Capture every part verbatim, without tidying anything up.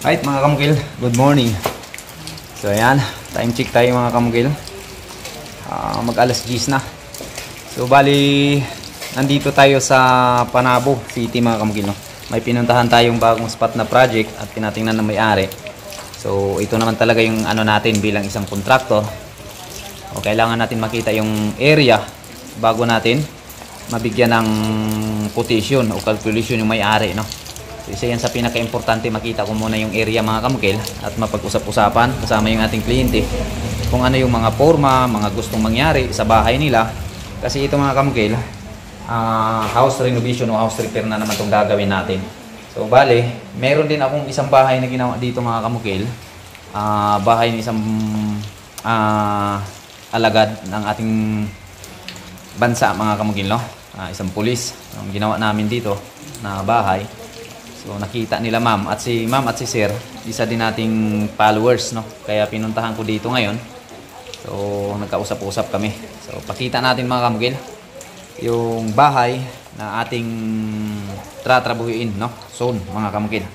Right mga kamukil, good morning. So ayan, time check tayo mga kamukil. uh, Mag alas diyes na. So bali, nandito tayo sa Panabo City mga kamukil, no? May pinuntahan tayong bagong spot na project at tinatingnan na may-ari. So ito naman talaga yung ano natin bilang isang kontraktor. O kailangan natin makita yung area bago natin mabigyan ng quotation o calculation yung may-ari, no? So, isa yan sa pinaka-importante, makita ko muna yung area mga kamukil at mapag-usap-usapan kasama yung ating kliyente kung ano yung mga forma, mga gustong mangyari sa bahay nila. Kasi ito mga kamukil, uh, house renovation o house repair na naman itong gagawin natin. So bale, meron din akong isang bahay na ginawa dito mga kamukil. Uh, bahay ng isang uh, alagad ng ating bansa mga kamukil, no? Uh, isang pulis ang ginawa namin dito na bahay. So nakita nila ma'am at si ma'am at si sir, isa din nating followers, no? Kaya pinuntahan ko dito ngayon. So nagkausap-usap kami. So pakita natin mga kamukil yung bahay na ating tratrabuhin, no? Zone mga kamukil.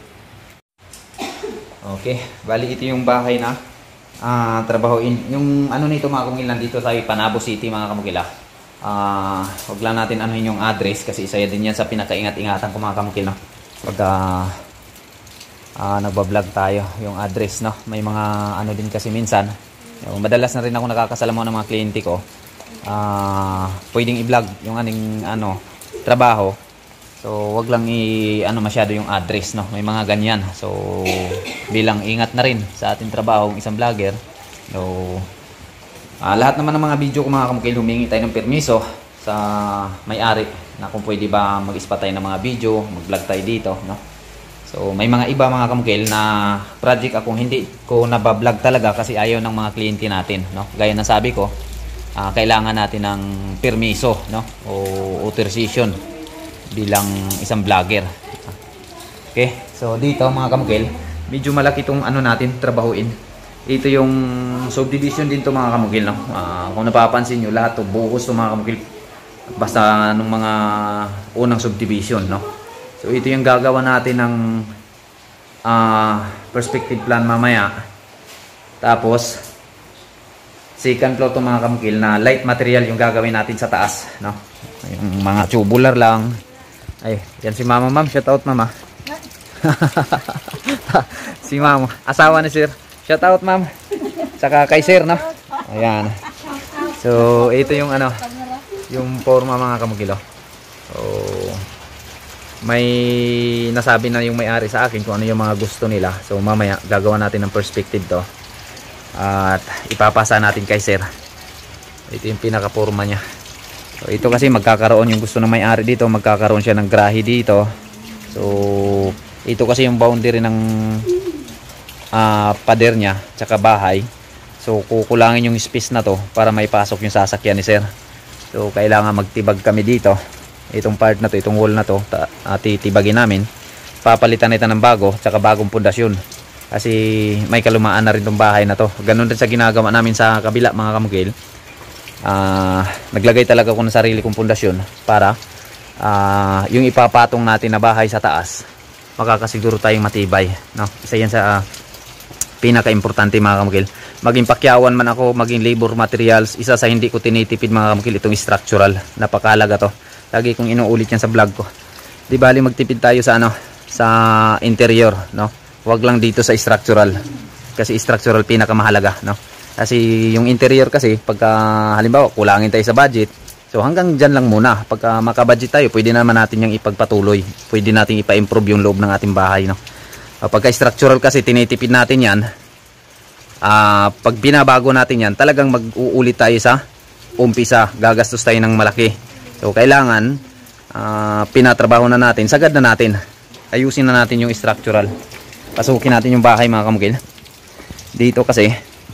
Okay, bali ito yung bahay na uh, trabahuin. Yung ano nito mga kamukil, nandito tayo Panabo City mga kamukil. Ah, uh, wag lang natin anuhin yung address kasi isa din yan sa pinakaingat-ingatan ko mga kamukil, no? Pag uh, uh, nagbablog tayo yung address, no? May mga ano din kasi minsan, yung madalas na rin ako nakakasalamuha ng mga kliyente ko, uh, pwedeng i-vlog yung aning ano trabaho. So wag lang i ano masyado yung address, no? May mga ganyan. So bilang ingat na rin sa ating trabaho ng isang vlogger. So uh, lahat naman ng mga video ko mga kamukil, humingi tayo ng permiso sa may-ari na kung pwede ba mag-ispa tayo ng mga video, mag-vlog tayo dito, no? So may mga iba mga kamukil na project akong hindi ko nabablog talaga kasi ayaw ng mga kliyente natin, no? Gaya ng sabi ko, uh, kailangan natin ng permiso, no? O authorization bilang isang vlogger. Okay, so dito mga kamukil, medyo malaki itong ano natin trabahuin. Ito yung subdivision din to mga kamukil, no? Uh, kung napapansin nyo, lahat to buhos to mga kamukil, basta nung mga unang subdivision, no? So ito yung gagawa natin ng uh, perspective plan mamaya. Tapos second floor to mga kamukil na light material yung gagawin natin sa taas, no? Yung mga tubular lang. Ay, yan si mama, ma'am. Shout out mama. Si mama, asawa ni sir. Shout out ma'am. Saka kay sir, no? Ayan. So ito yung ano, yung forma mga kamukilo. So may nasabi na yung may-ari sa akin kung ano yung mga gusto nila. So mamaya gagawa natin ng perspective to at ipapasa natin kay sir. Ito yung pinaka-forma niya. So ito kasi magkakaroon yung gusto ng may-ari dito, magkakaroon siya ng grahe dito. So ito kasi yung boundary ng uh, pader niya tsaka bahay. So kukulangin yung space na to para maipasok yung sasakyan ni sir. So kailangan magtibag kami dito. Itong part na to, itong wall na to, uh, titibagin namin. Papalitan natin ng bago, tsaka bagong pundasyon. Kasi may kalumaan na rin tong bahay na to. Ganun din sa ginagawa namin sa kabila mga kamukil. Uh, naglagay talaga ako ng sarili kong pundasyon para uh, yung ipapatong natin na bahay sa taas, makakasiguro tayong matibay, no? Isa yan sa uh, pinaka-importante mga kamukil. Maging pakyawan man ako, maging labor materials, isa sa hindi ko tinitipid mga kamukil, itong structural. Napakalaga to. Lagi kong inuulit yan sa vlog ko. Di bali magtipid tayo sa ano, sa interior, no? Huwag lang dito sa structural. Kasi structural pinakamahalaga, no? Kasi yung interior kasi pagka halimbawa kulangin tayo sa budget, so hanggang dyan lang muna. Pagka makabudget tayo, pwede naman natin yung ipagpatuloy. Pwede natin ipa-improve yung loob ng ating bahay, no? Pagka structural kasi tinitipid natin yan. Uh, pag binabago natin yan, talagang mag-uulit tayo sa umpisa. Gagastos tayo ng malaki. So kailangan uh, pinatrabaho na natin, sagad na natin. Ayusin na natin yung structural. Pasukin natin yung bahay mga kamukil. Dito kasi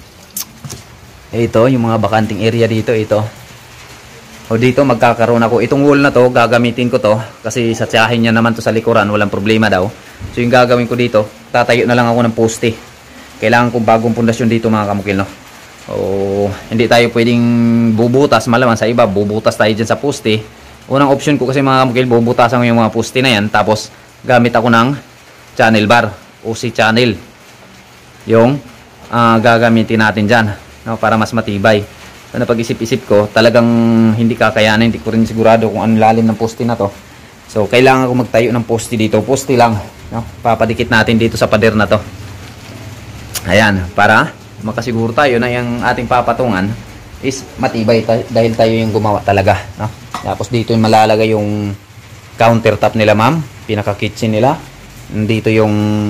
ito yung mga bakanting area dito, ito. O dito magkakaroon ako. Itong wall na to, gagamitin ko to kasi sa tiyahin niya naman to sa likuran, walang problema daw. So yung gagawin ko dito, tatayo na lang ako ng poste. Kailangan ko bagong pundasyon dito mga kamukil, no? O hindi tayo pwedeng bubutas, malaman sa iba bubutas tayo dyan sa poste. Unang option ko kasi mga kamukil, bubutasan ko yung mga poste na yan, tapos gamit ako ng channel bar O C channel yung uh, gagamitin natin dyan, no? Para mas matibay. So napag-isip-isip ko, talagang hindi kakayanan, hindi ko rin sigurado kung ano lalim ng poste na to. So kailangan ko magtayo ng poste dito, poste lang, no? Papadikit natin dito sa pader na to. Ayan, para makasiguro tayo na yung ating papatungan is matibay dahil tayo yung gumawa talaga, no? Tapos dito yung malalagay yung countertop nila, ma'am, pinaka kitchen nila. Dito yung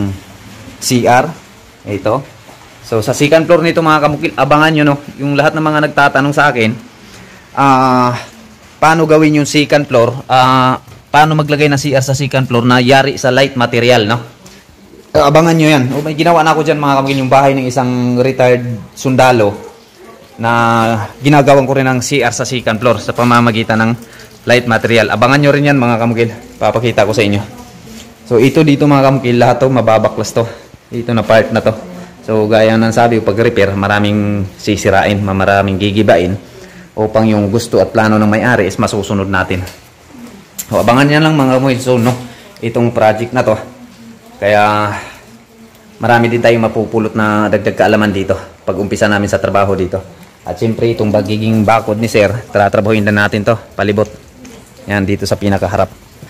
C R ito. So sa second floor nito mga kamukil, abangan nyo, no, yung lahat ng mga nagtatanong sa akin, ah uh, paano gawin yung second floor, ah uh, paano maglagay ng C R sa second floor na yari sa light material, no? Uh, abangan nyo yan. O, may ginawa na ako dyan mga kamukil, yung bahay ng isang retired sundalo na ginagawan ko rin ng C R sa second floor sa pamamagitan ng light material. Abangan nyo rin yan mga kamukil, papakita ko sa inyo. So ito dito mga kamukil, lahat to mababaklas to, dito na part na to. So gaya ng sabi ko, pag repair maraming sisirain, maraming gigibain, upang yung gusto at plano ng may-ari is masusunod natin. So abangan yan lang mga kamukil. So no, itong project na to, kaya marami din tayong mapupulot na dagdag kaalaman dito pag umpisa namin sa trabaho dito. At siyempre itong bagiging bakod ni sir, tratrabahuin na natin to, palibot. Yan, dito sa pinakaharap.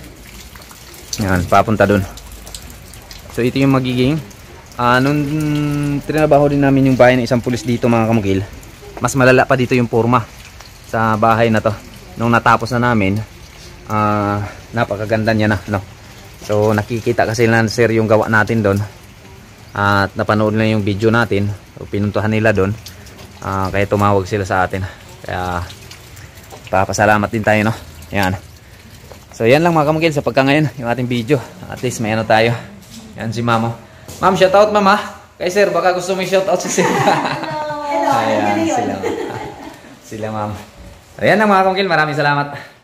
Yan, papunta dun. So ito yung magiging, uh, nung trinabaho din namin yung bahay ng isang pulis dito mga kamukil, mas malala pa dito yung forma sa bahay na to. Nung natapos na namin, uh, napakaganda niya na, no? So nakikita kasi na sir yung gawa natin doon. Uh, at napanood na yung video natin, so, pinuntuhan nila doon. Uh, kaya tumawag sila sa atin. Kaya papasalamat din tayo, no? Yan. So yan lang mga kamukil sa pagka ngayon yung ating video. At least may ano tayo. Yan si mama. Ma'am, shoutout mama. Kay sir, baka gusto mo shoutout si sir. Hello. Ayan, sila. Sila ma'am. Ayan lang mga kamukil, maraming salamat.